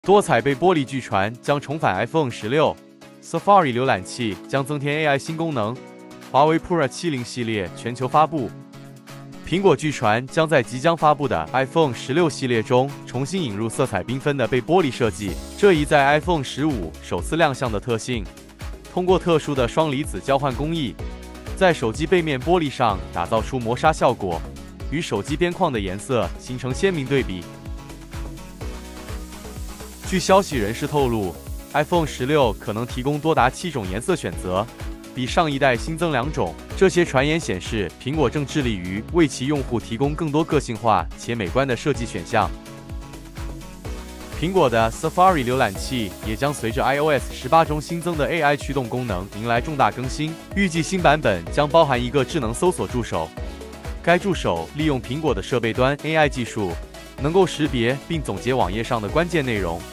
多彩背玻璃据传将重返 iPhone 16 ，Safari 浏览器将增添 AI 新功能，华为 Pura 70系列全球发布。苹果据传将在即将发布的 iPhone 16系列中重新引入色彩缤纷的背玻璃设计，这一在 iPhone 15首次亮相的特性。通过特殊的双离子交换工艺，在手机背面玻璃上打造出磨砂效果，与手机边框的颜色形成鲜明对比。据消息人士透露 ，iPhone 16可能提供多达7种颜色选择，比上一代新增2种。这些传言显示，苹果正致力于为其用户提供更多个性化且美观的设计选项。苹果的 Safari 浏览器也将随着 iOS 18中新增的 AI 驱动功能迎来重大更新，预计新版本将包含一个智能搜索助手。该助手利用苹果的设备端 AI 技术，能够识别并总结网页上的关键内容。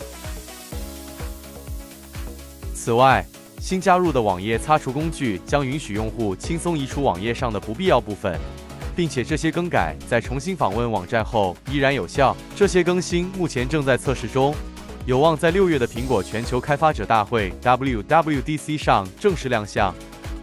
此外，新加入的网页擦除工具将允许用户轻松移除网页上的不必要部分，并且这些更改在重新访问网站后依然有效。这些更新目前正在测试中，有望在6月的苹果全球开发者大会 WWDC 上正式亮相。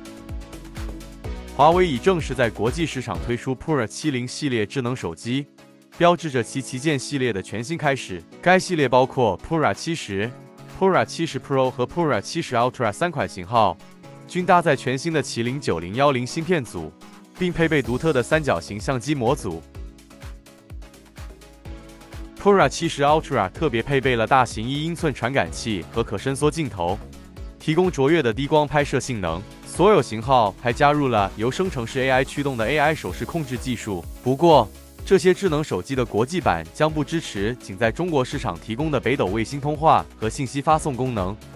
华为已正式在国际市场推出 Pura 70系列智能手机，标志着其旗舰系列的全新开始。该系列包括 Pura 70、Pura 70 Pro 和 Pura 70 Ultra 3款型号，均搭载全新的麒麟9010芯片组，并配备独特的三角形相机模组。Pura 70 Ultra 特别配备了大型1英寸传感器和可伸缩镜头，提供卓越的低光拍摄性能。所有型号还加入了由生成式 AI 驱动的 AI 手势控制技术。不过，这些智能手机的国际版将不支持仅在中国市场提供的北斗卫星通话和信息发送功能。